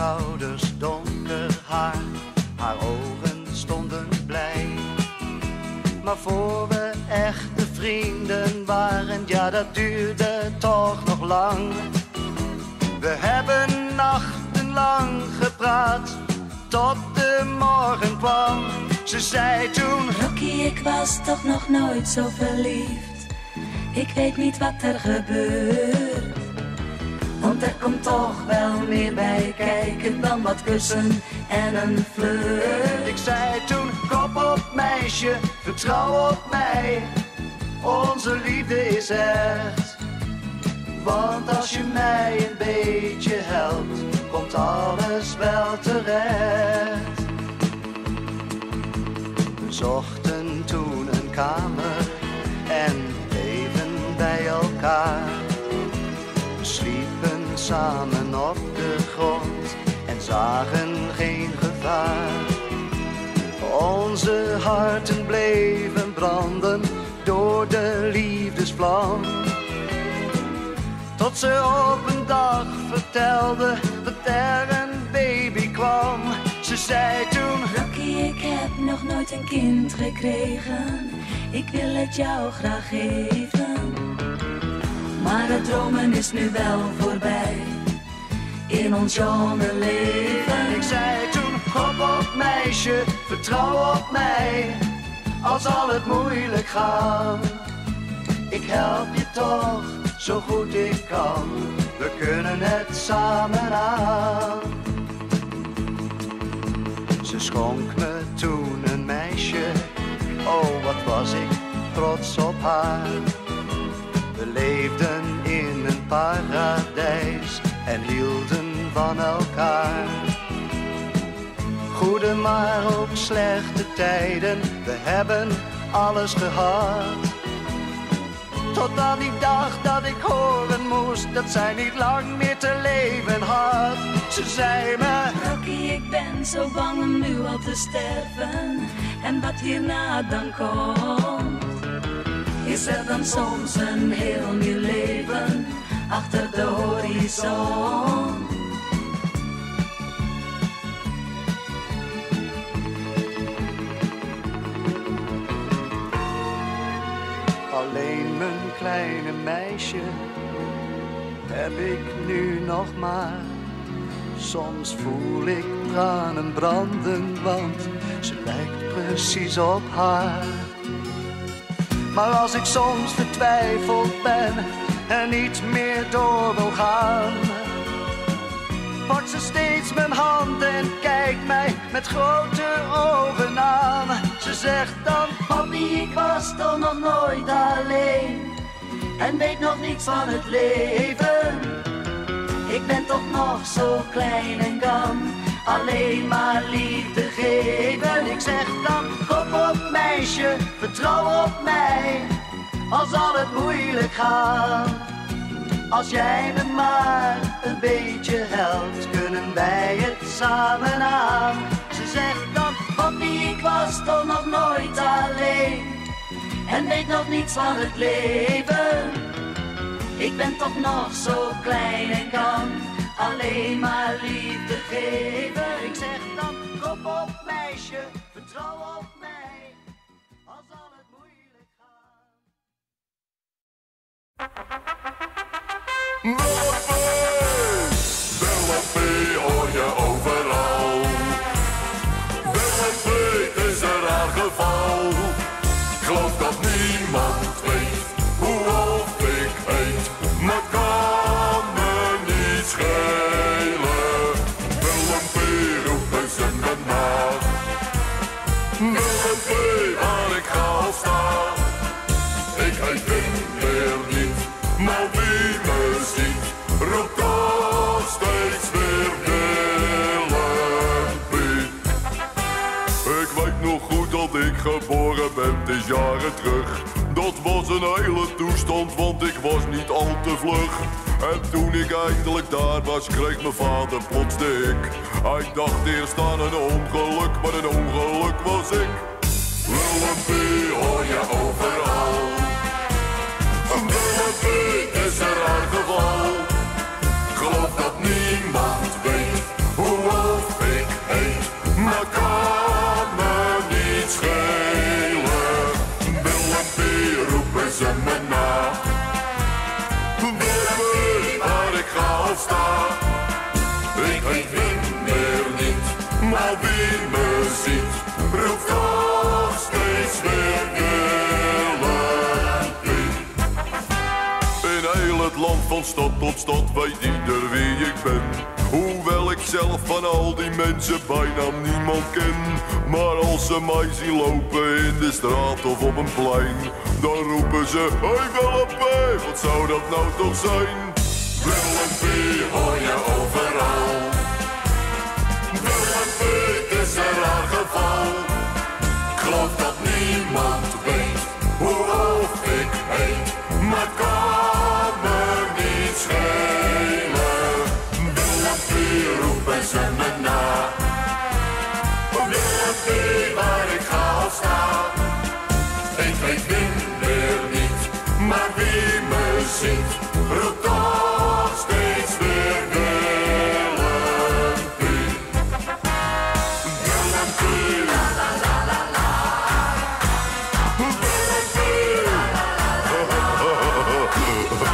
schouders donker haar, haar ogen stonden blij. Maar voor we echte vrienden waren, ja dat duurde toch nog lang. We hebben nachtenlang gepraat, tot de morgen kwam. Ze zei toen: Rocky, ik was toch nog nooit zo verliefd. Ik weet niet wat er gebeurt, want er komt toch wel meer bij kijken dan wat kussen en een flirt. Ik zei toen: kop op meisje, vertrouw op mij. Onze liefde is echt. Want als je mij een beetje helpt, komt alles wel terecht. We zochten toen een kamer en bleven bij elkaar. We sliepen samen op de grond en zagen geen gevaar. Onze harten bleven branden door de liefdesvlam. Tot ze op een dag vertelde dat er een baby kwam. Ze zei toen: Rocky, ik heb nog nooit een kind gekregen. Ik wil het jou graag geven. Maar het dromen is nu wel voorbij in ons jonge leven. Ik zei toen: kop op meisje, vertrouw op mij. Al zal het moeilijk gaan, ik help je toch zo goed ik kan. We kunnen het samen aan. Ze schonk me toen een meisje, oh wat was ik trots op haar. We leefden in een paradijs en hielden van elkaar. Goede maar ook slechte tijden, we hebben alles gehad. Tot aan die dag dat ik horen moest dat zij niet lang meer te leven had. Ze zei me: Rocky, ik ben zo bang om nu al te sterven. En wat hierna dan komt, is er dan soms een heel nieuw leven achter de horizon. Alleen mijn kleine meisje heb ik nu nog maar. Soms voel ik tranen branden, want ze lijkt precies op haar. Maar als ik soms vertwijfeld ben en niet meer door wil gaan, pakt ze steeds mijn hand en kijkt mij met grote ogen aan. Ze zegt dan: Papi, ik was toch nog nooit alleen en weet nog niets van het leven. Ik ben toch nog zo klein en kan alleen maar liefde geven. Ik zeg dan: kop op meisje, vertrouw op mij. Al zal het moeilijk gaan, als jij me maar een beetje helpt, kunnen wij het samen aan. Ze zegt dan: Papi, ik was toch nog nooit alleen en weet nog niets van het leven. Ik ben toch nog zo klein en kan alleen maar liefde geven. Ik zeg dan: kop op meisje, vertrouw op mij, al zal het moeilijk gaan. Willempie hoor je overal. Willempie is een raar geval. Ik geloof dat niemand weet hoe of ik heet, maar het kan me niet schelen. Willempie roepen ze me na. Willempie waar ik ga of sta. Ik heet Wim weer niet, maar wie me ziet roept toch steeds weer Willempie. Ik weet nog goed dat ik geboren ben, het is jaren terug. Dat was een hele toestand, want ik was niet al te vlug. En toen ik eindelijk daar was, kreeg mijn vader plots dik. Hij dacht eerst aan een ongeluk, maar een ongeluk was ik. Willempie hoor je overal. Willempie is een raar geval. Geloof dat niemand weet hoe wie me ziet, roept toch steeds weer Willempie. In heel het land van stad tot stad weet ieder wie ik ben. Hoewel ik zelf van al die mensen bijna niemand ken. Maar als ze mij zien lopen in de straat of op een plein, dan roepen ze, hey Willempie, wat zou dat nou toch zijn? Willempie hoor je overal. Willempie, het is een raar geval. Ik geloof dat niemand weet hoe hoog ik heet, maar het kan me niet schelen. Willempie, roepen ze me na. Willempie, waar ik ga of sta. Ik weet Wim weer niet, maar wie me ziet, roept toch steeds weer Willempie. Willempie, la la la la la. Willempie, la la la la la.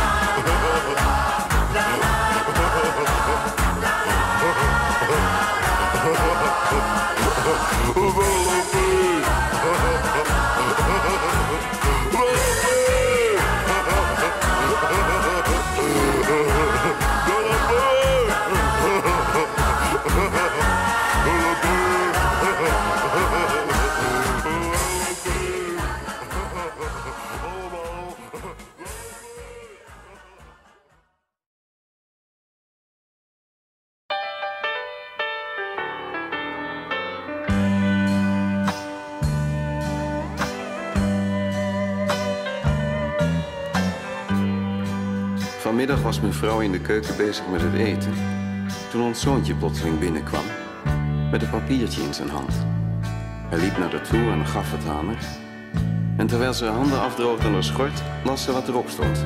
Vanmiddag was mijn vrouw in de keuken bezig met het eten, toen ons zoontje plotseling binnenkwam met een papiertje in zijn hand. Hij liep naar haar toe en gaf het aan haar. En terwijl ze haar handen afdroogde aan haar schort, las ze wat erop stond.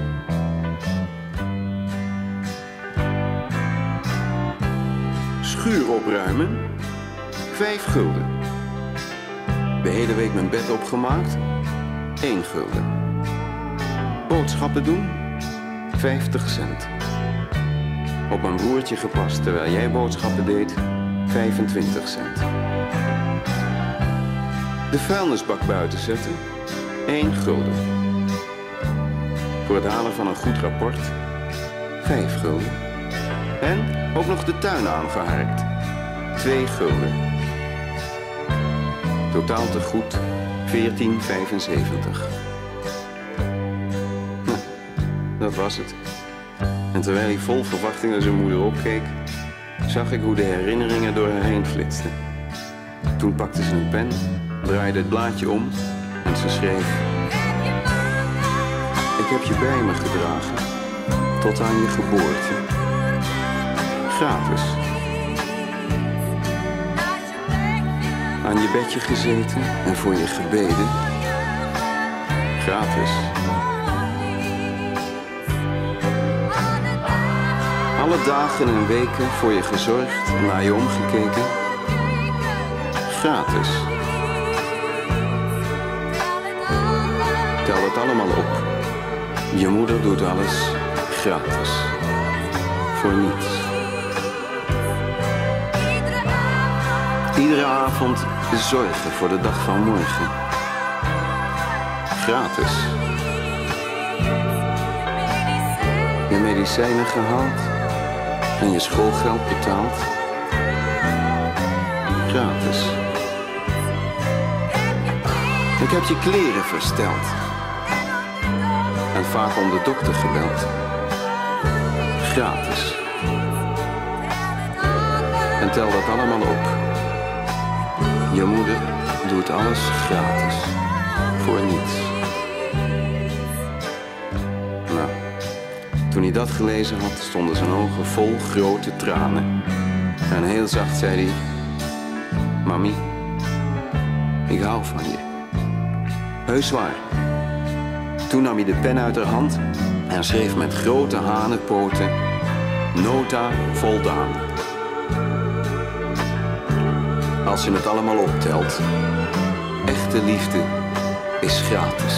Schuur opruimen, 5 gulden. De hele week mijn bed opgemaakt, 1 gulden. Boodschappen doen, 50 cent. Op mijn broertje gepast terwijl jij boodschappen deed, 25 cent. De vuilnisbak buiten zetten, 1 gulden. Voor het halen van een goed rapport, 5 gulden. En ook nog de tuin aangeharkt, 2 gulden. Totaal te goed, 14,75. Dat was het. En terwijl hij vol verwachting naar zijn moeder opkeek, zag ik hoe de herinneringen door haar heen flitsten. Toen pakte ze een pen, draaide het blaadje om en ze schreef: ik heb je bij me gedragen, tot aan je geboorte. Gratis. Aan je bedje gezeten en voor je gebeden. Gratis. Alle dagen en weken voor je gezorgd en naar je omgekeken. Gratis. Tel het allemaal op. Je moeder doet alles gratis. Voor niets. Iedere avond zorgen voor de dag van morgen. Gratis. Je medicijnen gehaald en je schoolgeld betaald. Gratis. Ik heb je kleren versteld en vaak om de dokter gebeld. Gratis. En tel dat allemaal op. Je moeder doet alles gratis. Voor niets. Nou, toen hij dat gelezen had, stonden zijn ogen vol grote tranen. En heel zacht zei hij: Mami, ik hou van je. Heus waar. Toen nam hij de pen uit haar hand en schreef met grote hanenpoten: Nota voldaan. Als je het allemaal optelt, echte liefde is gratis.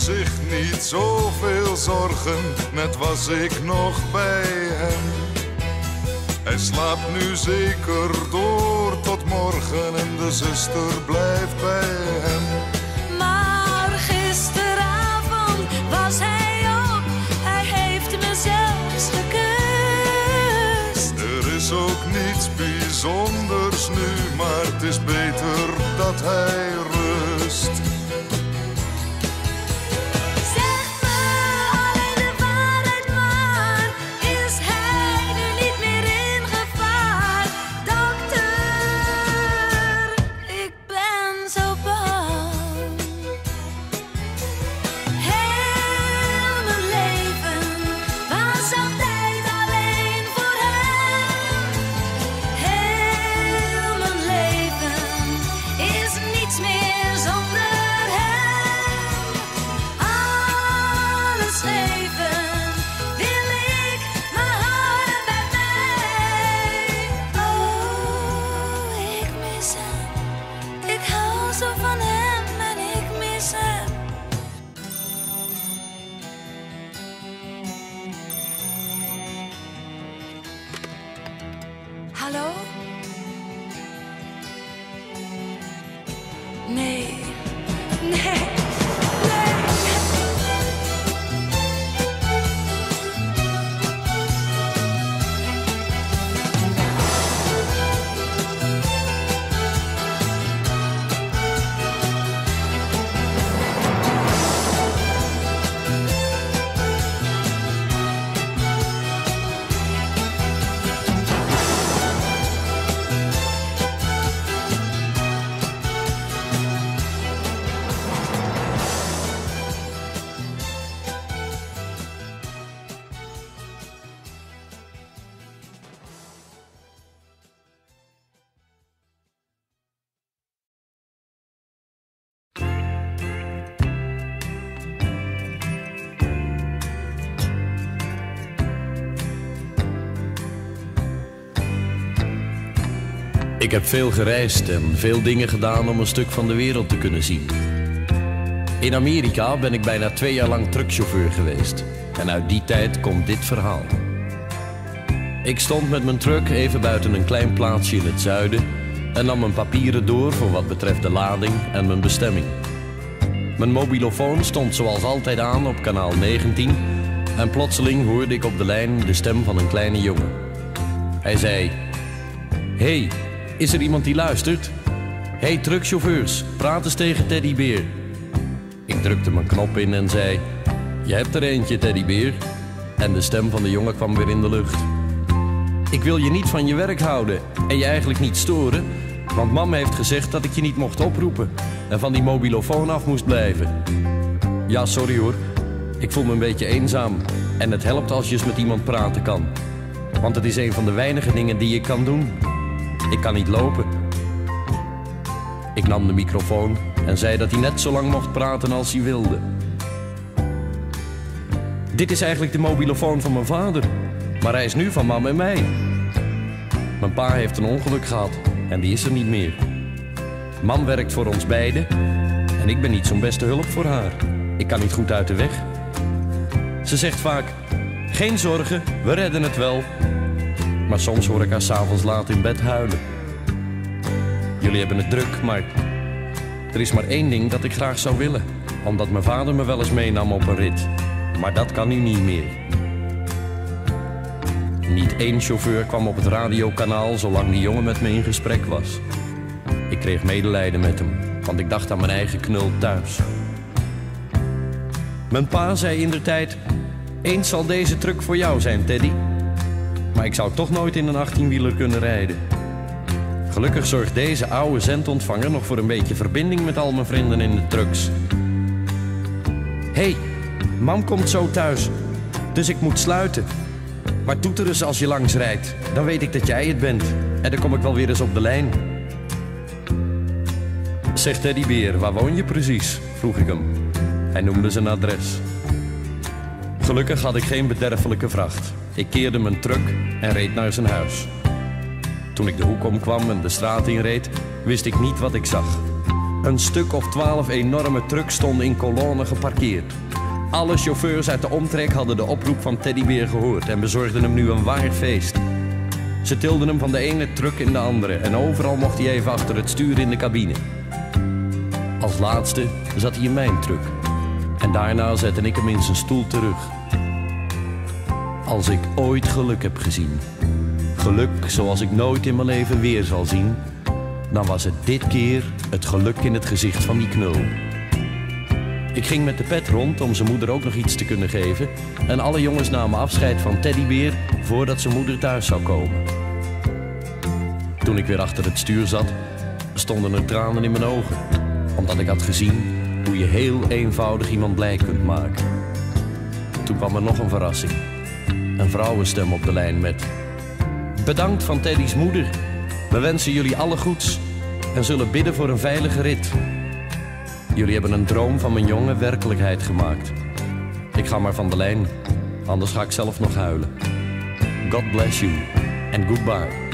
zich niet zoveel zorgen, net was ik nog bij hem. Hij slaapt nu zeker door tot morgen en de zuster blijft bij hem. Maar gisteravond was hij op, hij heeft me zelfs gekust. Er is ook niets bijzonders nu, maar het is beter dat hij rust. Hallo? Nee. Nee. Ik heb veel gereisd en veel dingen gedaan om een stuk van de wereld te kunnen zien. In Amerika ben ik bijna 2 jaar lang truckchauffeur geweest. En uit die tijd komt dit verhaal. Ik stond met mijn truck even buiten een klein plaatsje in het zuiden en nam mijn papieren door voor wat betreft de lading en mijn bestemming. Mijn mobilofoon stond zoals altijd aan op kanaal 19 en plotseling hoorde ik op de lijn de stem van een kleine jongen. Hij zei: "Hey, is er iemand die luistert? Hey truckchauffeurs, praat eens tegen Teddybeer." Ik drukte mijn knop in en zei: "Je hebt er eentje, Teddybeer." En de stem van de jongen kwam weer in de lucht. "Ik wil je niet van je werk houden en je eigenlijk niet storen, want mam heeft gezegd dat ik je niet mocht oproepen en van die mobilofoon af moest blijven." "Ja, sorry hoor, ik voel me een beetje eenzaam en het helpt als je eens met iemand praten kan. Want het is een van de weinige dingen die ik kan doen. Ik kan niet lopen." Ik nam de microfoon en zei dat hij net zo lang mocht praten als hij wilde. "Dit is eigenlijk de mobilofoon van mijn vader, maar hij is nu van mam en mij. Mijn pa heeft een ongeluk gehad en die is er niet meer. Mam werkt voor ons beiden en ik ben niet zo'n beste hulp voor haar. Ik kan niet goed uit de weg. Ze zegt vaak: geen zorgen, we redden het wel. Maar soms hoor ik haar 's avonds laat in bed huilen. Jullie hebben het druk, maar er is maar één ding dat ik graag zou willen. Omdat mijn vader me wel eens meenam op een rit. Maar dat kan nu niet meer." Niet één chauffeur kwam op het radiokanaal zolang die jongen met me in gesprek was. Ik kreeg medelijden met hem, want ik dacht aan mijn eigen knul thuis. Mijn pa zei indertijd: "Eens zal deze truck voor jou zijn, Teddy." Maar ik zou toch nooit in een 18-wieler kunnen rijden. Gelukkig zorgt deze oude zendontvanger nog voor een beetje verbinding met al mijn vrienden in de trucks. "Hey, mam komt zo thuis, dus ik moet sluiten. Maar toeter eens als je langs rijdt, dan weet ik dat jij het bent. En dan kom ik wel weer eens op de lijn." "Zeg Teddybeer, waar woon je precies?" vroeg ik hem. Hij noemde zijn adres. Gelukkig had ik geen bederfelijke vracht. Ik keerde mijn truck en reed naar zijn huis. Toen ik de hoek omkwam en de straat inreed, wist ik niet wat ik zag. Een stuk of 12 enorme trucks stonden in kolonnen geparkeerd. Alle chauffeurs uit de omtrek hadden de oproep van Teddybeer gehoord en bezorgden hem nu een waar feest. Ze tilden hem van de ene truck in de andere en overal mocht hij even achter het stuur in de cabine. Als laatste zat hij in mijn truck en daarna zette ik hem in zijn stoel terug. Als ik ooit geluk heb gezien, geluk zoals ik nooit in mijn leven weer zal zien, dan was het dit keer het geluk in het gezicht van die knul. Ik ging met de pet rond om zijn moeder ook nog iets te kunnen geven en alle jongens namen afscheid van Teddybeer voordat zijn moeder thuis zou komen. Toen ik weer achter het stuur zat, stonden er tranen in mijn ogen, omdat ik had gezien hoe je heel eenvoudig iemand blij kunt maken. Toen kwam er nog een verrassing. Een vrouwenstem op de lijn met: bedankt van Teddy's moeder. We wensen jullie alle goeds en zullen bidden voor een veilige rit. Jullie hebben een droom van mijn jongen werkelijkheid gemaakt. Ik ga maar van de lijn, anders ga ik zelf nog huilen. God bless you and goodbye.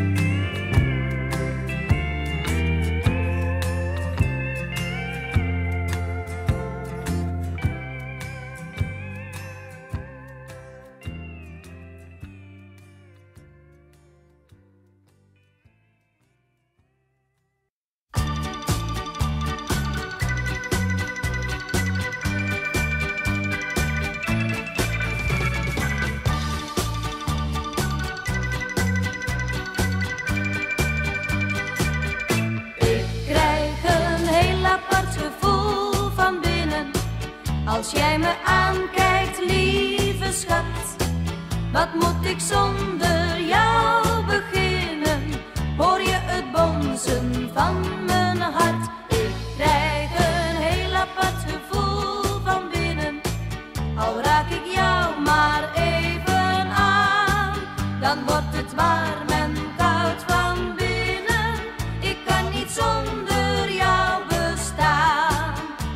Als jij me aankijkt, lieve schat, wat moet ik zonder jou beginnen? Hoor je het bonzen van mijn hart? Ik krijg een heel apart gevoel van binnen. Al raak ik jou maar even aan, dan wordt het warm en koud van binnen. Ik kan niet zonder jou bestaan.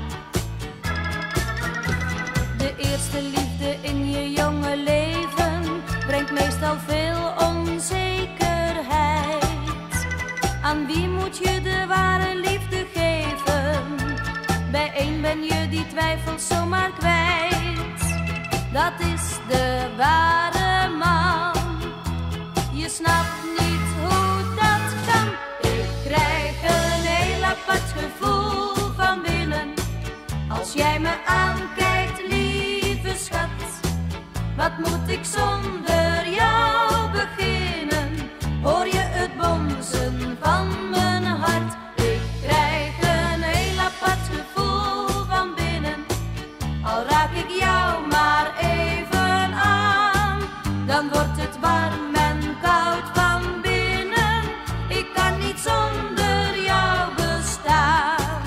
De eerste liefde in je jonge leven brengt meestal veel onzekerheid. Aan wie moet je de ware liefde geven? Bij één ben je die twijfels zomaar kwijt. Dat is de ware man. Je snapt niet hoe dat kan. Ik krijg een heel apart gevoel van binnen. Als jij me aankijkt, lieve schat, wat moet ik zonder jou beginnen? Hoor je het bonzen van mijn hart? Ik krijg een heel apart gevoel van binnen. Al raak ik jou maar even aan, dan wordt het warm en koud van binnen. Ik kan niet zonder jou bestaan.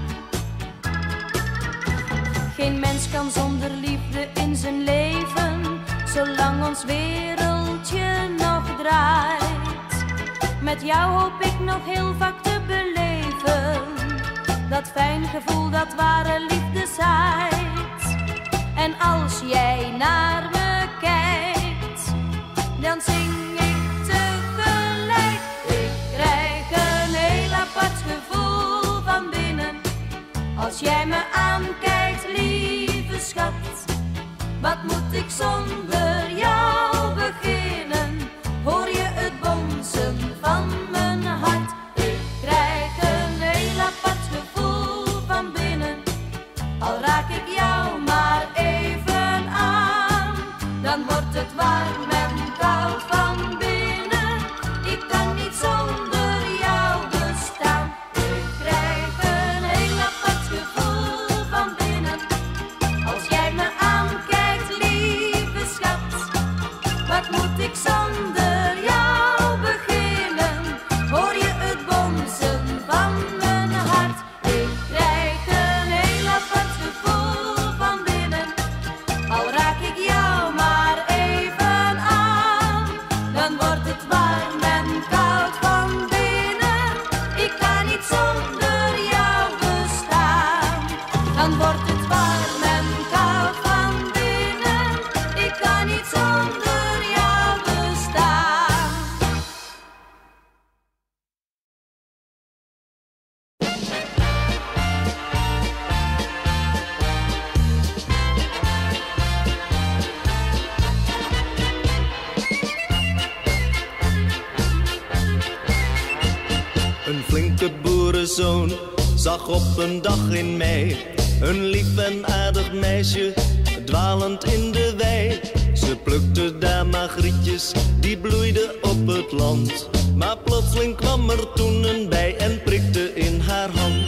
Geen mens kan zonder liefde in zijn leven, zolang ons wereldje nog draait. Met jou hoop ik nog heel vaak te beleven, dat fijn gevoel dat ware liefde zaait. En als jij naar me kijkt, dan zing ik tegelijk. Ik krijg een heel apart gevoel van binnen. Als jij me aankijkt, lieve schat, wat moet ik zonder jou beginnen? Hoor je het bonzen van mijn hart? Ik krijg een heel apart gevoel van binnen. Al raak ik jou maar even aan, dan wordt het warm en koud van binnen. Ik kan niet zonder jou bestaan. Ik krijg een heel apart gevoel van binnen. Als jij me aankijkt, lieve schat, wat moet ik zonder jou beginnen? Hoor je het bonzen van mijn hart? Ik krijg een heel apart gevoel van binnen. Al raak ik jou maar even aan, dan wordt het warm en koud van binnen. Ik kan niet zonder jou bestaan. Dan wordt het warm en koud van binnen. Ik kan niet zonder jou bestaan. flinke boerenzoon zag op een dag in mei een lief en aardig meisje dwalend in de wei. Ze plukte daar magrietjes, die bloeiden op het land. Maar plotseling kwam er toen een bij en prikte in haar hand.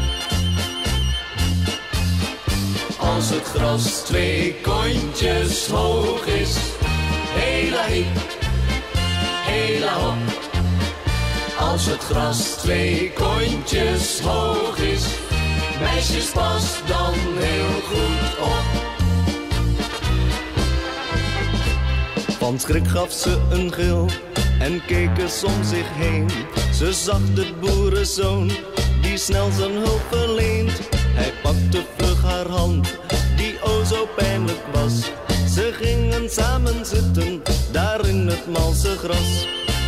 Als het gras 2 kontjes hoog is, hela hiep, hela hop. Als het gras 2 kontjes hoog is, meisjes pas dan heel goed op. Van schrik gaf ze een gil en keek eens om zich heen. Ze zag de boerenzoon die snel zijn hulp verleent. Hij pakte vlug haar hand die o zo pijnlijk was. Ze gingen samen zitten daar in het malse gras.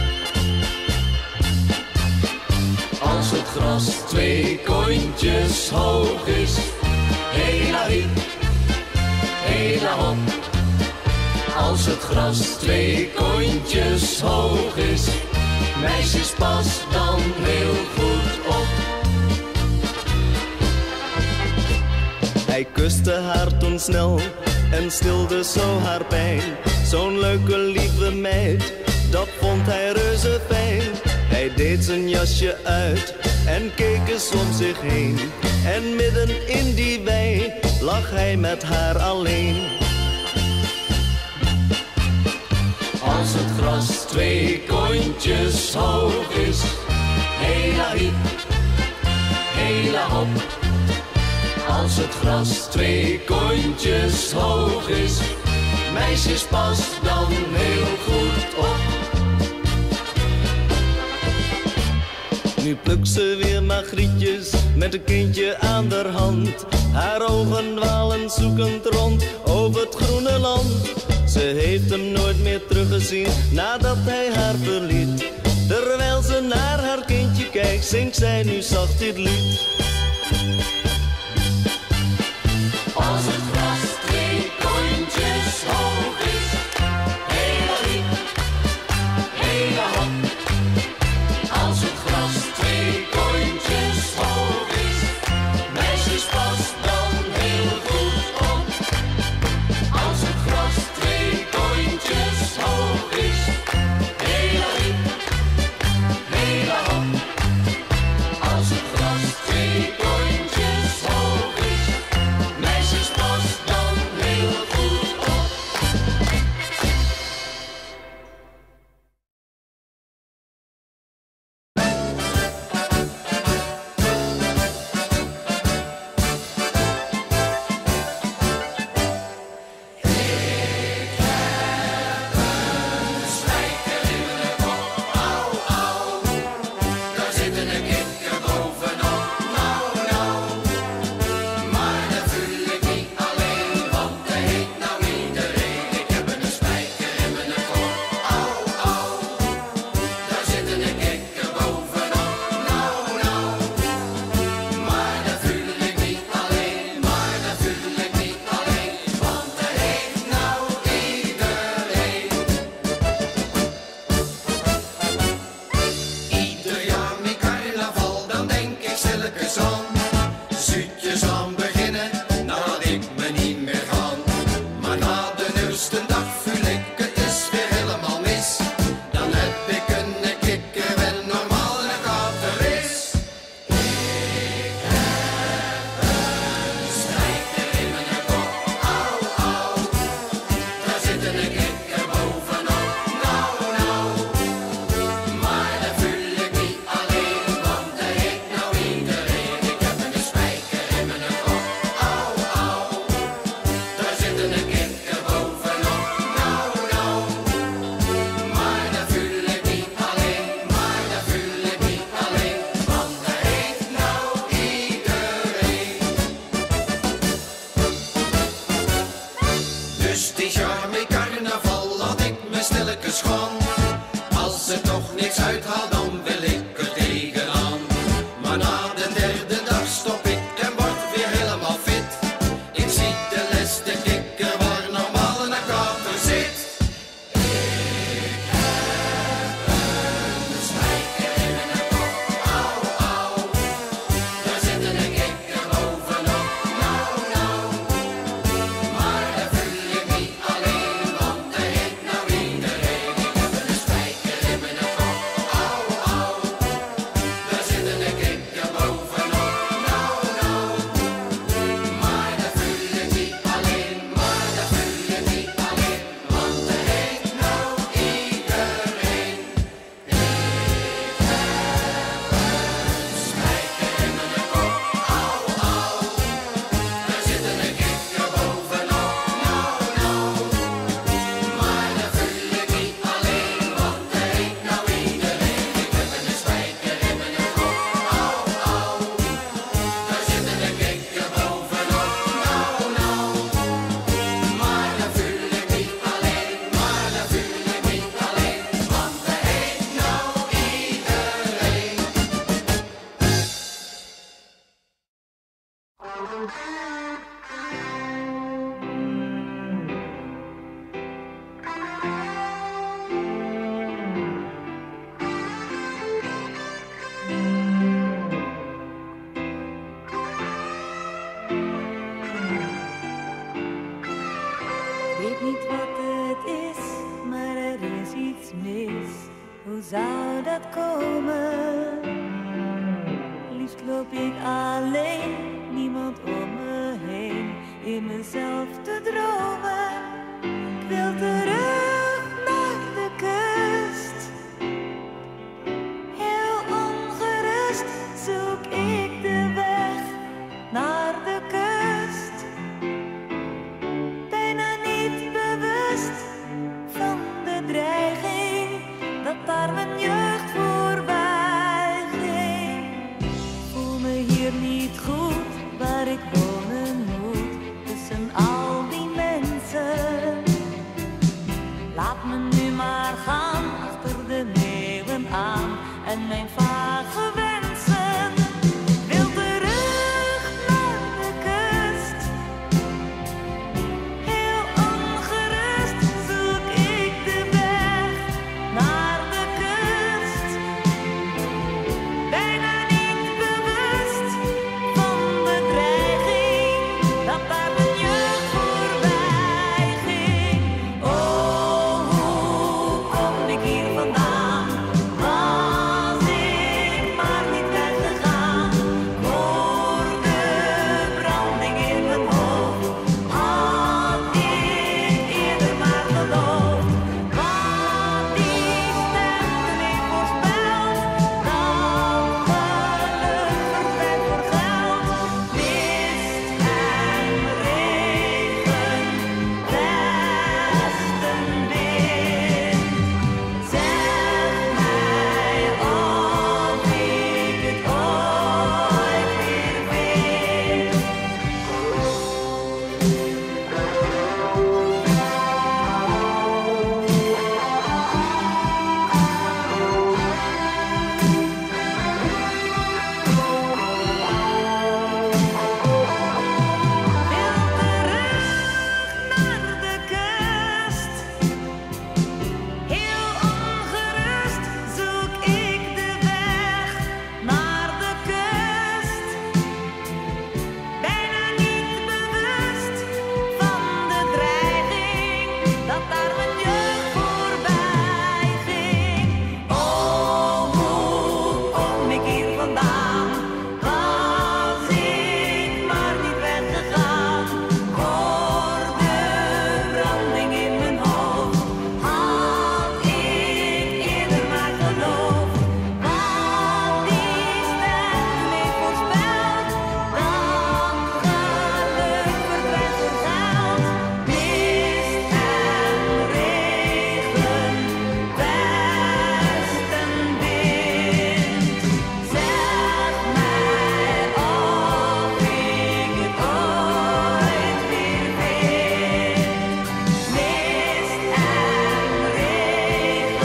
Als het gras 2 kontjes hoog is, hela hiep, hela hop. Als het gras 2 kontjes hoog is, meisjes pas dan heel goed op. Hij kuste haar toen snel en stilde zo haar pijn. Zo'n leuke lieve meid, dat vond hij reuze fijn. Hij deed zijn jasje uit en keek eens om zich heen. En midden in die wei lag hij met haar alleen. Als het gras 2 kontjes hoog is, hela hiep, hela hop. Als het gras 2 kontjes hoog is, meisjes pas dan heel goed op. Nu plukt ze weer magrietjes met een kindje aan de hand. Haar ogen dwalen zoekend rond over het groene land. Ze heeft hem nooit meer teruggezien nadat hij haar verliet. Terwijl ze naar haar kindje kijkt, zingt zij nu zacht dit lied. Als het gras 2 kontjes hoog is, hela hiep, hela hop. Als het gras 2 kontjes hoog is, meisjes pas dan heel goed op. Als het gras 2 kontjes hoog is, hela hiep, hela hop. Als het gras 2 kontjes hoog is, meisjes pas dan heel goed op. Daar zitten de kikker bovenop, nou nou. Maar dat voel ik niet alleen, want er heet nou iedereen. Ik heb een spijker in mijn kop, au au. Daar zitten de kikker bovenop, nou nou. Maar dat voel ik niet alleen, maar dat voel ik niet alleen, want er heet nou iedereen. Ieder jaar met carnaval, dan denk ik stilletjes aan. Zuutjes aan beginnen, nadat ik me niet meer gaan. Maar na de eerste dag voel ik het is weer helemaal mis. Dan heb ik een kikker wel normaal en een kater is. Ik heb een spijker in mijn kop, au au. Daar zit een kikker bovenop, nou nou. Maar dat voel ik niet alleen, want er heet nou iedereen. Ik heb een spijker in mijn kop, au au. Daar zit een kikker bovenop, nou nou. Maar dat voel ik niet alleen, maar dat voel ik niet alleen, want er heet nou iedereen. Dus dit jaar met carnaval laat ik me stilletjes gaan. Als er toch niks uithaalt, dan wil ik er tegenaan. Maar na de derde dag stop ik en word weer helemaal fit. Ik zie de les, de kikker waar normaal een kater zit. Ik heb een spijker in mijn kop, au Weet niet wat het is, maar er is iets mis. Hoe zou dat komen? Liefst loop ik alleen, niemand om me heen, in mezelf te dromen. Ik wil terug naar de kust. Heel ongerust zoek ik de weg naar de kust. Bijna niet bewust van de dreiging dat daar mijn jeugd voorbij ging. Voel me hier niet goed waar ik wonen moet, tussen al die mensen. Laat me nu maar gaan achter de meeuwen aan en mijn vage wensen. Wil terug naar de kust. Heel ongerust zoek ik de weg naar de kust. Bijna niet bewust van de dreiging dat daar mijn jeugd voorbij ging. Oh, hoe kom ik hier vandaan? Was ik maar niet weggegaan. Ik hoorde branding in mijn hoofd. Had ik eerder maar geloofd. Wat die stem heeft voorspeld, dat geluk verdwijnt voor geld. Mist en regen, westenwind. Zeg mij of ik het ooit weer vind. Wil terug naar de kust. Heel ongerust zoek ik de weg naar de kust. Bijna niet bewust van de dreiging dat daar mijn jeugd voorbij ging. Oh, hoe kom ik hier vandaan? Was ik maar niet weggegaan. Ik hoorde branding in mijn hoofd. Had ik eerder maar geloofd. Wat die stem heeft voorspeld, dat geluk verdwijnt voor geld. Mist en regen, westenwind. Zeg mij of ik het ooit weer vind. Mist en regen,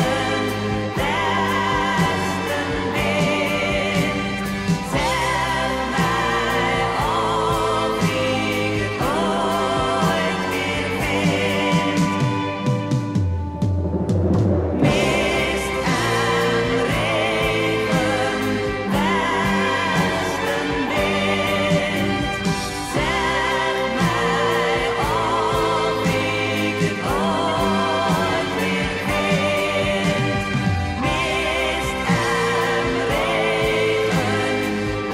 westenwind. Zeg mij of ik het ooit weer vind. Mist en regen, westenwind. Zeg mij of ik het ooit weer vind. Mist en regen,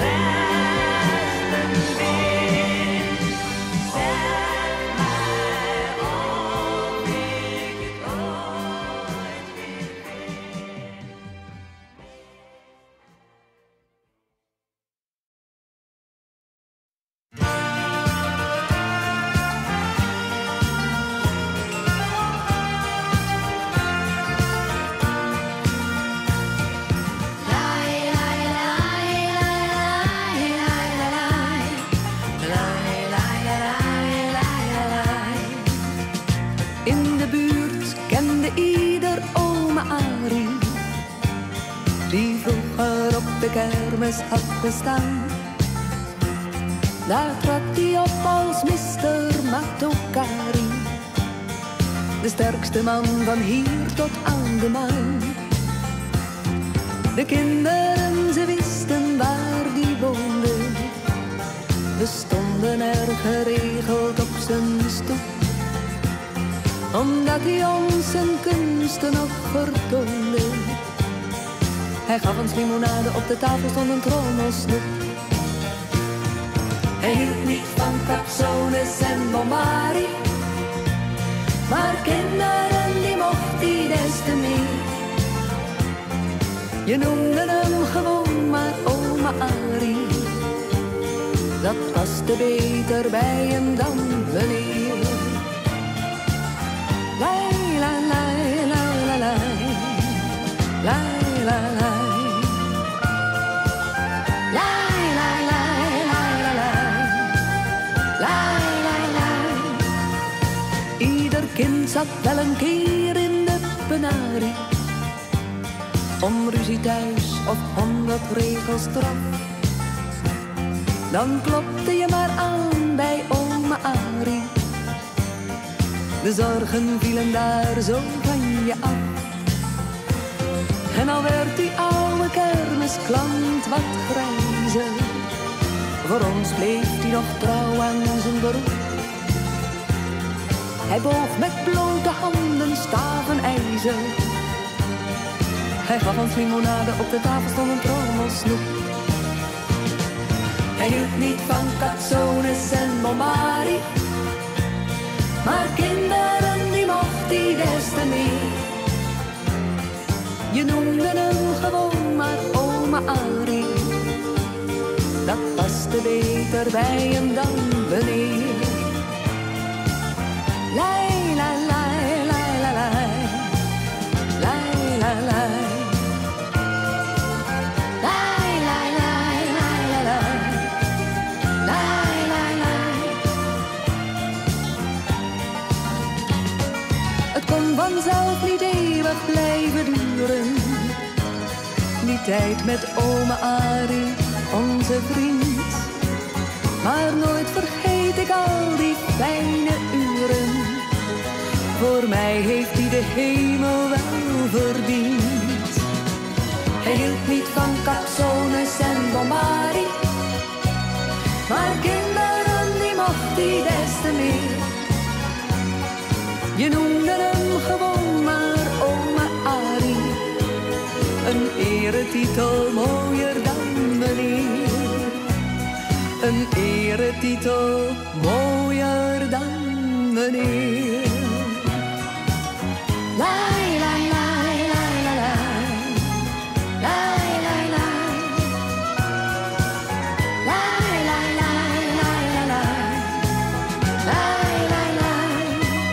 westenwind. Zeg mij of ik het ooit weer vind. In de buurt kende ieder ome Arie, die vroeger op de kermis had gestaan. Daar trad hij op als Mr. Matokari. De sterkste man van hier tot aan de maan. De kinderen, ze wisten waar die woonde. We stonden er geregeld op zijn stoep, omdat hij ons zijn kunsten nog vertoonde. Hij gaf ons limonade, op de tafel stond een trommelsnoep. Hij hield niet van capsones en bombari, maar kinderen die mocht hij des te meer. Je noemde hem gewoon maar oma Arie. Dat paste beter bij hem dan meneer. Lai, la, lai, la, la, lai. Lai, la, lai. Lai, la, lai, la, la, lai. Lai, la, lai. Ieder kind zat wel een keer in de penarie. Om ruzie thuis of 100 regels straf. Dan klopte je maar aan bij oma Arie. De zorgen vielen daar zo van je af. En al werd die oude kermisklant wat grijzer, voor ons bleef hij nog trouw aan zijn beroep. Hij boog met blote handen staven ijzer. Hij gaf ons limonade, op de tafel stond een trommelsnoep. Hij hield niet van capsones en bombari, maar kinderen die mocht hij des te meer. Je noemde hem gewoon maar oma Arie. Dat paste beter bij hem dan meneer. Lai, la, lai, lai, la, lai. Lai, la, lai. Vanzelf niet eeuwig blijven duren. Die tijd met oma Arie, onze vriend. Maar nooit vergeet ik al die fijne uren. Voor mij heeft hij de hemel wel verdiend. Hij hield niet van capsones en bombari, maar kinderen die mocht hij des te meer. Je noemde hem gewoon maar oma Arie. Een eretitel mooier dan meneer. Een eretitel mooier dan meneer. Lai, lai, lai, lai, lai, lai. Lai, lai, lai. Lai, lai, lai, lai, lai, lai. Lai, lai, lai.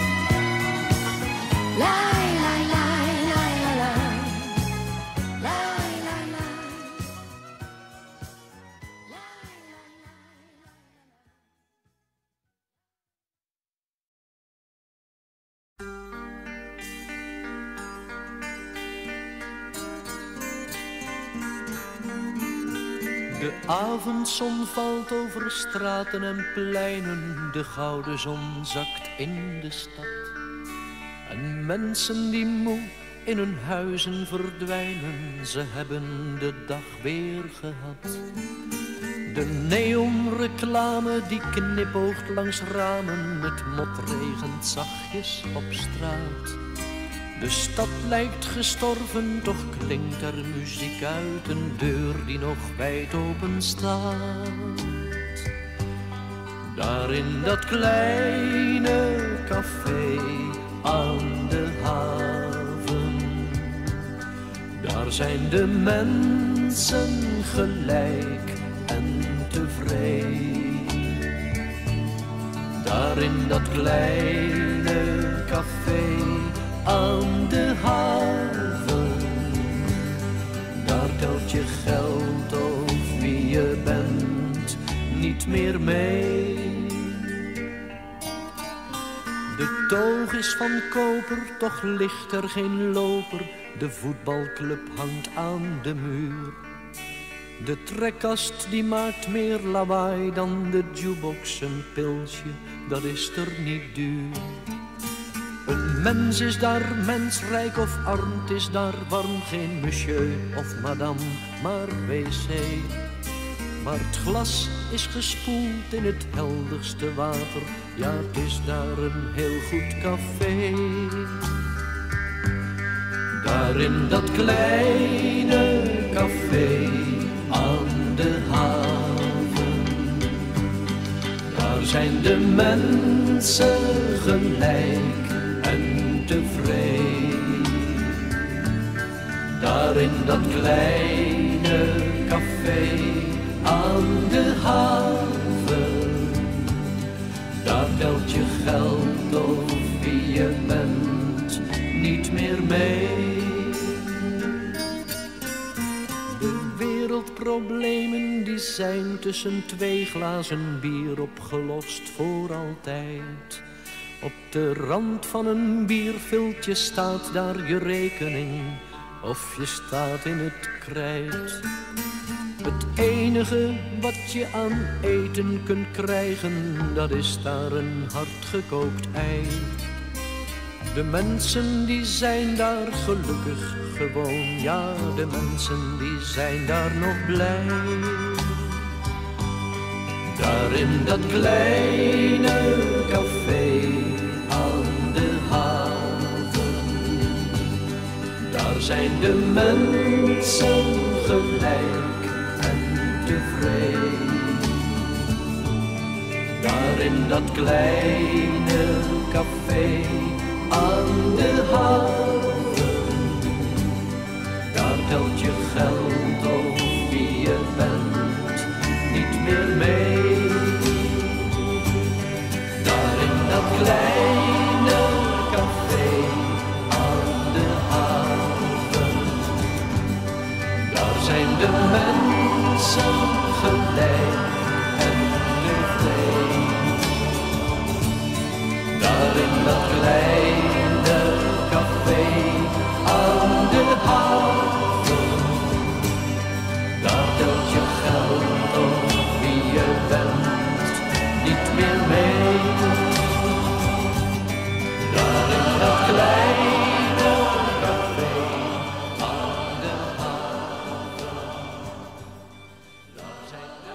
Lai, lai, lai, lai, lai, lai. Lai, lai, lai. De avondzon valt over straten en pleinen, de gouden zon zakt in de stad. En mensen die moe in hun huizen verdwijnen, ze hebben de dag weer gehad. De neonreclame die knipoogt langs ramen, het motregent zachtjes op straat. De stad lijkt gestorven, toch klinkt er muziek uit een deur die nog wijd open staat. Daar in dat kleine café aan de haven, daar zijn de mensen gelijk en tevreden. Daar in dat kleine café aan de haven, daar telt je geld of wie je bent niet meer mee. De toog is van koper, toch ligt er geen loper. De voetbalclub hangt aan de muur. De trekkast die maakt meer lawaai dan de jukebox. Een pilsje, dat is er niet duur. Een mens is daar mensrijk of arm, het is daar warm. Geen monsieur of madame, maar wc. Maar het glas is gespoeld in het helderste water. Ja, het is daar een heel goed café. Daar in dat kleine café aan de haven, daar zijn de mensen gelijk en tevreden. Daar in dat kleine café aan de haven, daar telt je geld of wie je bent niet meer mee. De wereldproblemen die zijn tussen twee glazen bier opgelost voor altijd. Op de rand van een bierviltje staat daar je rekening, of je staat in het krijt. Het enige wat je aan eten kunt krijgen, dat is daar een hardgekookt ei. De mensen die zijn daar gelukkig gewoon, ja, de mensen die zijn daar nog blij. Daar in dat kleine café aan de haven, daar zijn de mensen gelijk en tevreden. Daar in dat kleine café aan de haven, daar telt je geld of wie je bent niet meer mee. Daar in dat kleine café aan de haven, daar zijn de mensen gelijk en tevreden. Daar in dat kleine café aan de haven, daar telt je geld of wie je bent niet meer mee. Daar in dat kleine café aan de haven, daar zijn de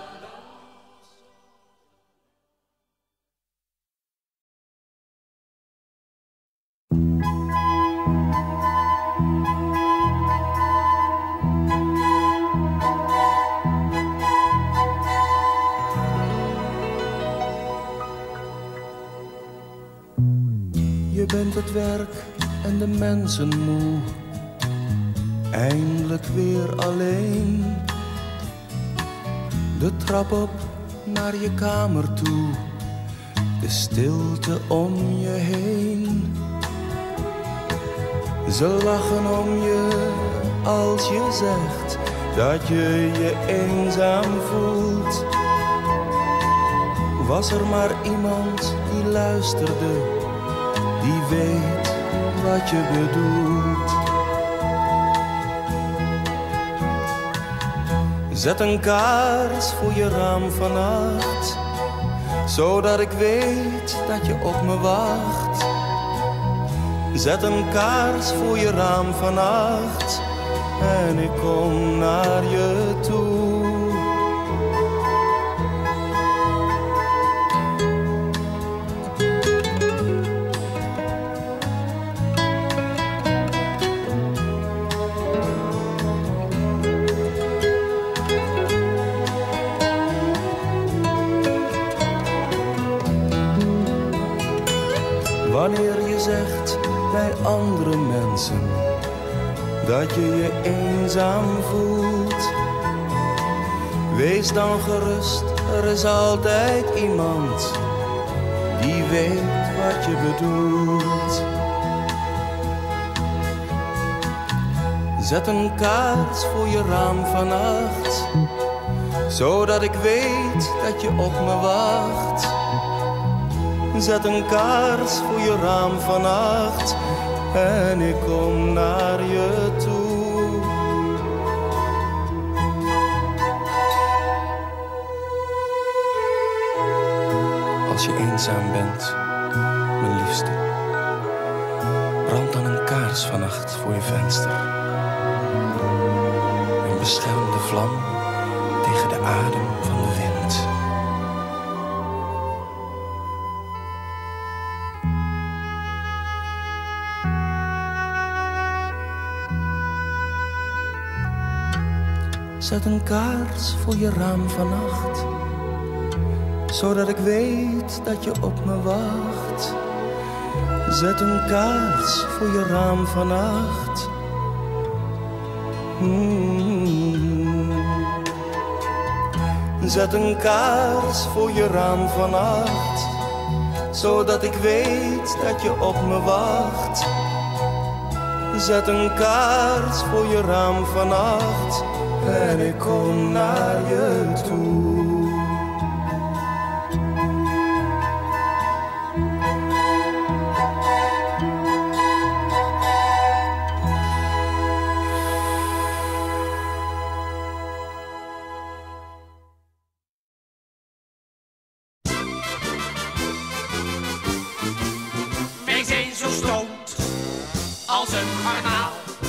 Je bent het werk en de mensen moe, eindelijk weer alleen. De trap op naar je kamer toe, de stilte om je heen. Ze lachen om je als je zegt dat je je eenzaam voelt. Was er maar iemand die luisterde, die weet wat je bedoelt. Zet een kaars voor je raam vannacht, zodat ik weet dat je op me wacht. Zet een kaars voor je raam vannacht en ik kom naar je toe. Wanneer je zegt bij andere mensen dat je je eenzaam voelt, wees dan gerust, er is altijd iemand die weet wat je bedoelt. Zet een kaars voor je raam vannacht, zodat ik weet dat je op me wacht. Zet een kaars voor je raam vannacht en ik kom naar je toe. als je eenzaam bent, mijn liefste. Brand dan een kaars vannacht voor je venster. Een beschermde vlam tegen de adem van de wind. Zet een kaars voor je raam vannacht, zodat ik weet dat je op me wacht. Zet een kaars voor je raam vannacht. Zet een kaars voor je raam vannacht, zodat ik weet dat je op me wacht. Zet een kaars voor je raam vannacht en ik kom naar je toe. Wij zijn zo stoned als een garnaal.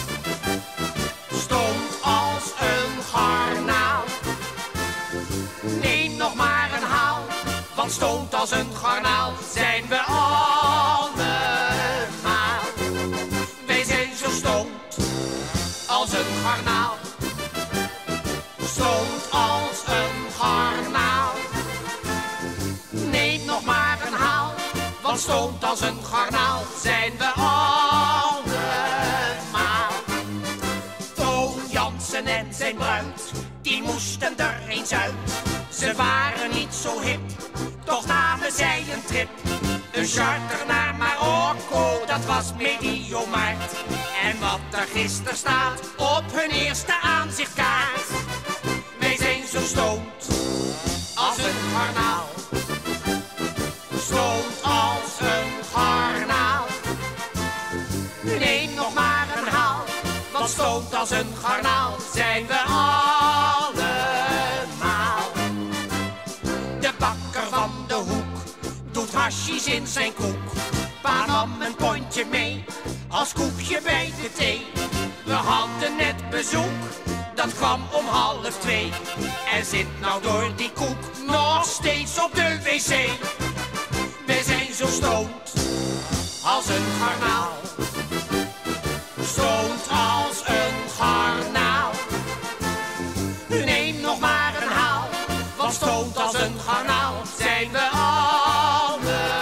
Stoned als een garnaal. Neem nog maar een haal, want stoned als een garnaal zijn we allemaal. Wij zijn zo stoned als een garnaal. Stoned als een garnaal. Neem nog maar een haal, want stoned als een garnaal zijn we allemaal. Toon Jansen en zijn bruid, die moesten er eens uit. Ze waren niet zo hip, toch namen zij een trip. Een charter naar Marokko, dat was medio maart. En wat er gisteren staat op hun eerste aanzichtkaart. Wij zijn zo stoned als een garnaal. Stoned als een garnaal. Neem nog maar een haal, want stoned als een garnaal zijn we allemaal. De bakker van de hoek doet hashies in zijn koek. Pa nam een pondje mee als koekje bij de thee. We hadden net bezoek, dat kwam om 1:30. En zit nou door die koek nog steeds op de wc. Wij zijn zo stoned als een garnaal. Stoned als een garnaal. Neem nog maar een haal, want stoned als een garnaal zijn we allemaal.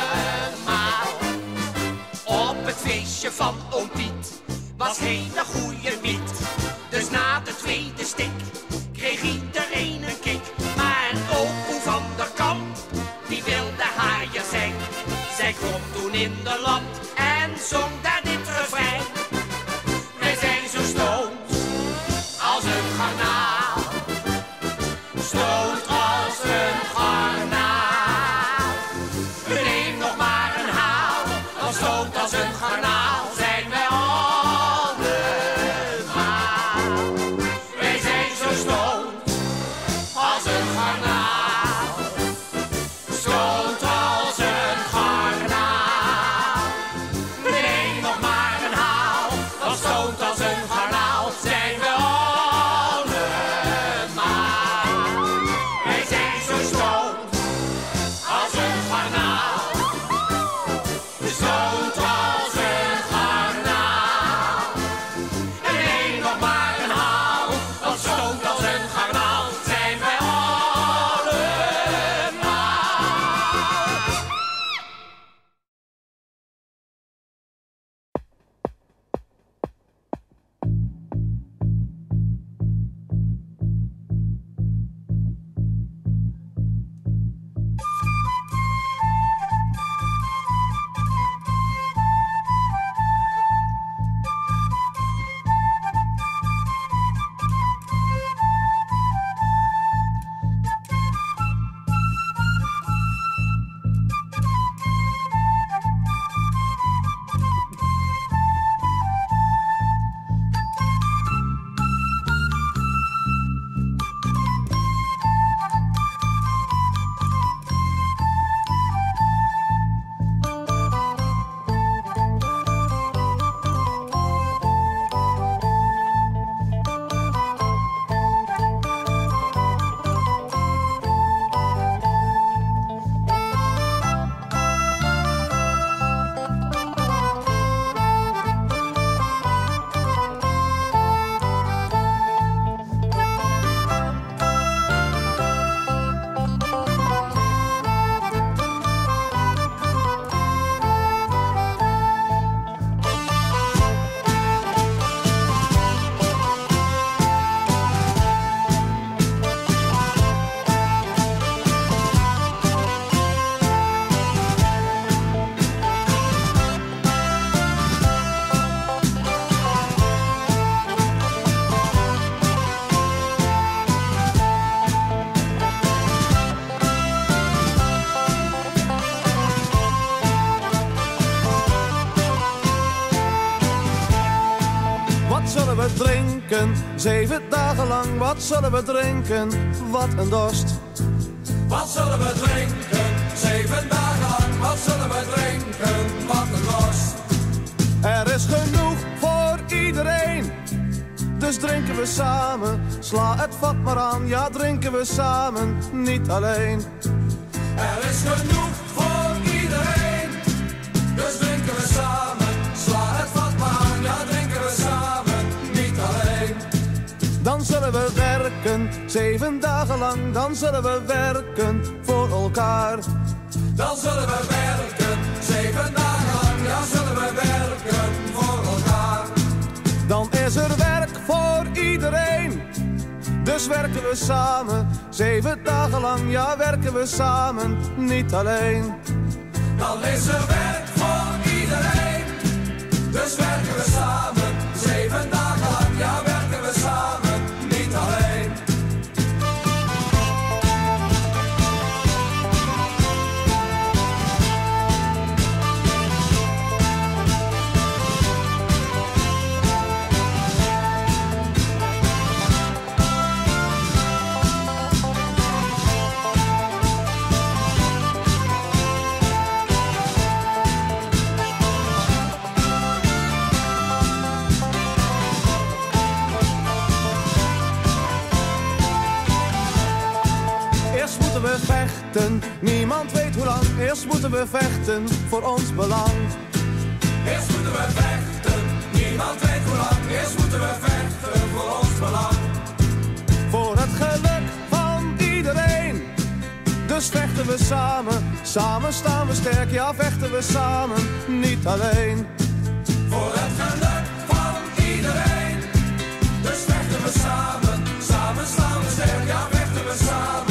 Op het feestje van oom Piet was hele goeie wiet. Dus na de tweede stik kreeg iedereen een kick. Maar ook Oe van der Kamp, die wilde haaier zijn. Zij kwam toen in de lamp en zong daar dit refrein. Wij zijn zo stoned als een garnaal. Stoned als een garnaal. Neem nog maar een haal, want stoned als een garnaal zijn wij allemaal. Wij zijn zo stoned als een garnaal. Stoned als een garnaal. Neem nog maar een haal, nog drinken? 7 dagen lang, wat zullen we drinken? Wat een dorst. Wat zullen we drinken? 7 dagen lang, wat zullen we drinken? Wat een dorst. Er is genoeg voor iedereen, dus drinken we samen. Sla het vat maar aan, ja drinken we samen, niet alleen. Er is genoeg voor iedereen, dus drinken we samen. Sla het vat maar aan, ja drinken we samen, niet alleen. Dan zullen we werken, 7 dagen lang, dan zullen we werken voor elkaar. Dan zullen we werken, 7 dagen lang, ja zullen we werken voor elkaar. Dan is er werk voor iedereen, dus werken we samen. 7 dagen lang, ja werken we samen, niet alleen. Dan is er werk voor iedereen, dus werken we samen. 7 dagen lang, ja werken we samen, niet alleen. We vechten, niemand weet hoe lang. Eerst moeten we vechten voor ons belang. Eerst moeten we vechten, niemand weet hoe lang. Eerst moeten we vechten voor ons belang. Voor het geluk van iedereen, dus vechten we samen. Samen staan we sterk, ja vechten we samen, niet alleen. Voor het geluk van iedereen, dus vechten we samen. Samen staan we sterk, ja vechten we samen.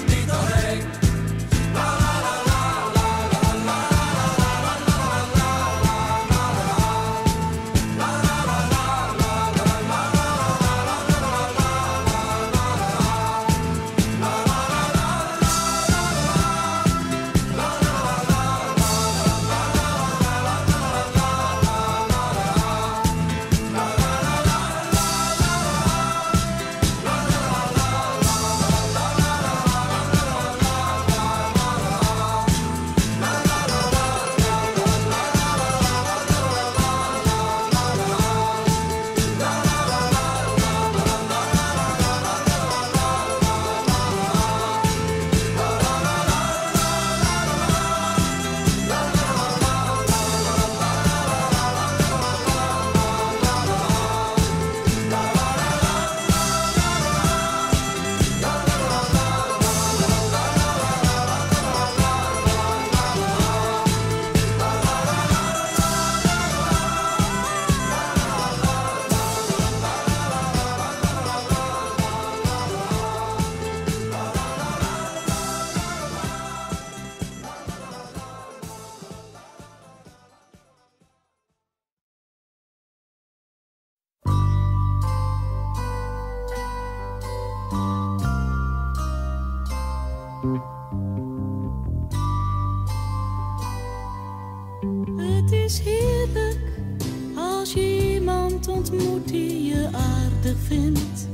Het is heerlijk als je iemand ontmoet die je aardig vindt.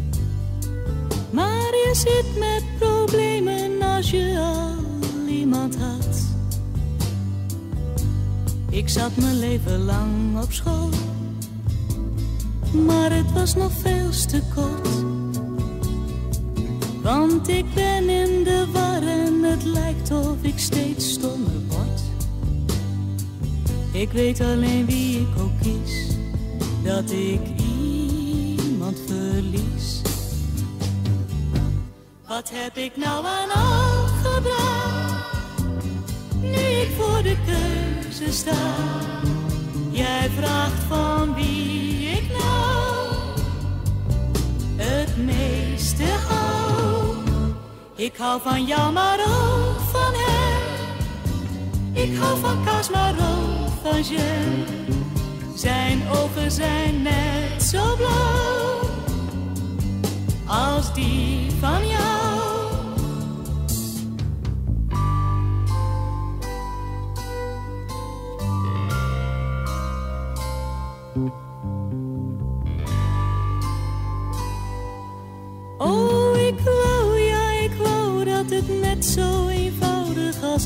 Maar je zit met problemen als je al iemand had. Ik zat mijn leven lang op school, maar het was nog veel te kort. Want ik ben in de war en het lijkt of ik steeds stommer word. Ik weet alleen wie ik ook kies, dat ik iemand verlies. Wat heb ik nou aan al gebracht, nu ik voor de keuze sta? Jij vraagt van wie ik nou het meeste hou. Ik hou van jou, maar ook van hem. Ik hou van kaas, maar ook van jam. Zijn ogen zijn net zo blauw als die van jou.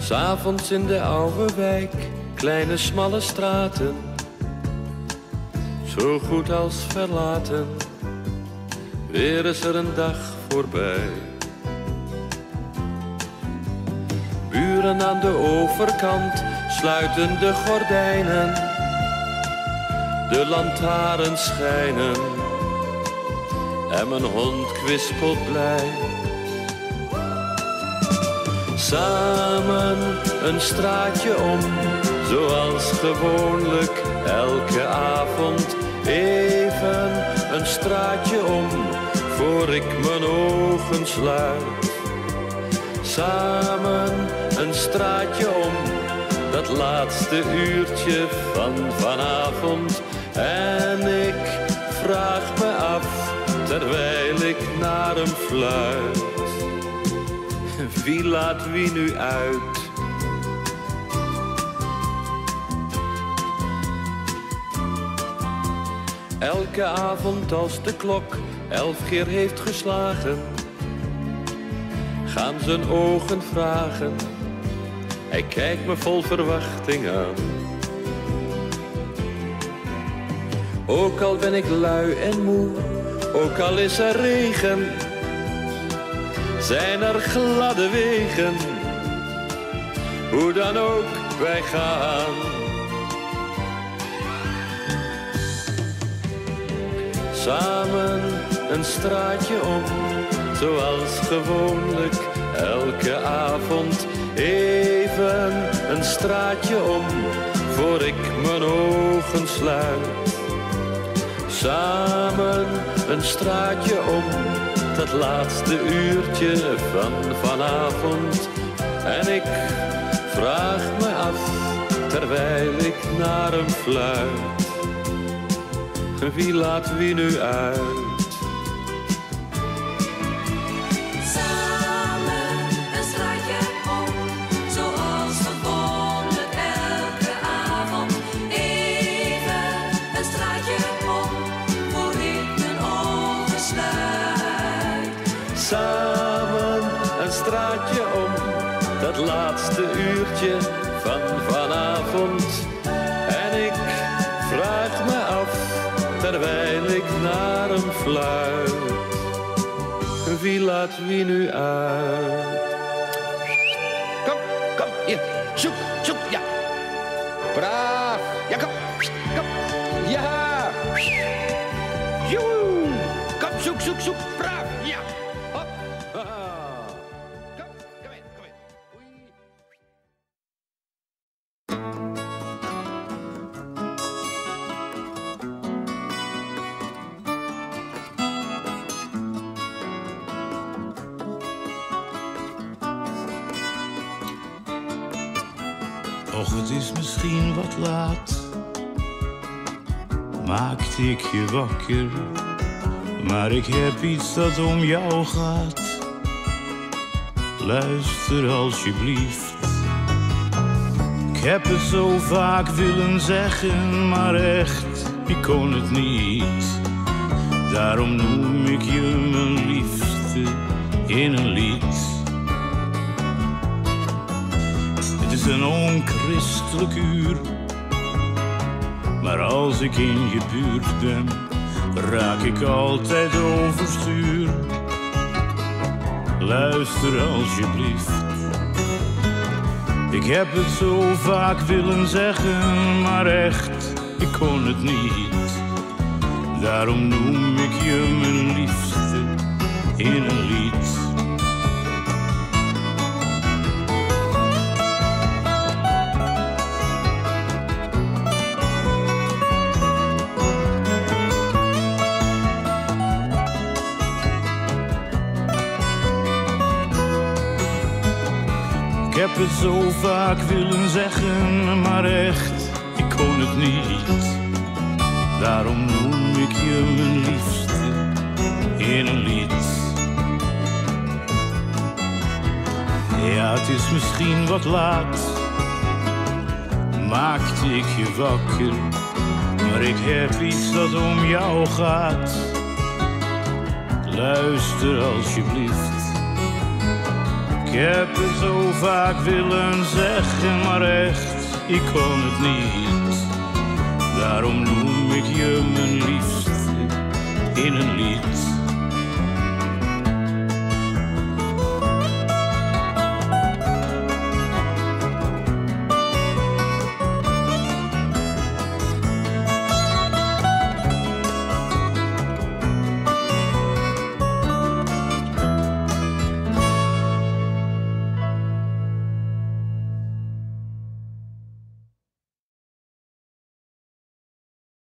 'S'avonds in de oude wijk, kleine smalle straten, zo goed als verlaten, weer is er een dag voorbij. Buren aan de overkant sluiten de gordijnen, de lantaarns schijnen en mijn hond kwispelt blij. Samen een straatje om, zoals gewoonlijk elke avond. Even een straatje om, voor ik mijn ogen sluit. Samen een straatje om, dat laatste uurtje van vanavond. En ik vraag me af, terwijl ik naar hem fluit. Wie laat wie nu uit? Elke avond als de klok 11 keer heeft geslagen, gaan zijn ogen vragen. Hij kijkt me vol verwachting aan. Ook al ben ik lui en moe, ook al is er regen, zijn er gladde wegen, hoe dan ook wij gaan. Samen een straatje om, zoals gewoonlijk elke avond. Even een straatje om, voor ik mijn ogen sluit. Samen een straatje om, dat laatste uurtje van vanavond. En ik vraag me af, terwijl ik naar hem fluit. Wie laat wie nu uit? Samen een straatje om, zoals gewoonlijk elke avond. Even een straatje om, voor ik mijn ogen sluit. Samen een straatje om, dat laatste uurtje van vanavond. En ik vraag me af, terwijl ik naar hem fluit. Wie laat wie nu uit? Kom, kom, hier. Zoek, zoek, ja. Braaf. Ja, kom. Kom. Ja. Joe. Kom, zoek, zoek, zoek. Braaf. Ja. Hop. Kom, kom in, kom in. Och, het is misschien wat laat, maakte ik je wakker, maar ik heb iets dat om jou gaat. Luister alsjeblieft. Ik heb het zo vaak willen zeggen, maar echt, ik kon het niet. Daarom noem ik je mijn liefste in een lied. Het is een onchristelijk uur, maar als ik in je buurt ben, raak ik altijd overstuur. Luister alsjeblieft. Ik heb het zo vaak willen zeggen, maar echt, ik kon het niet. Daarom noem ik je mijn liefste in een lied. Ik heb het zo vaak willen zeggen, maar echt, ik kon het niet. Daarom noem ik je mijn liefste in een lied. Ja, het is misschien wat laat, maakte ik je wakker, maar ik heb iets dat om jou gaat. Luister alsjeblieft. Ik Ik heb het zo vaak willen zeggen, maar echt, ik kon het niet. Daarom noem ik je mijn liefste in een lied.